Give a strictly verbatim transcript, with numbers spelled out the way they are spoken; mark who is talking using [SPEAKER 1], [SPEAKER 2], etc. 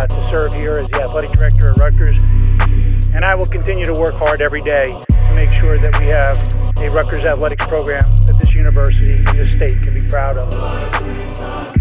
[SPEAKER 1] uh, to serve here as the athletic director at Rutgers. And I will continue to work hard every day to make sure that we have a Rutgers athletics program that this university and this state can be proud of.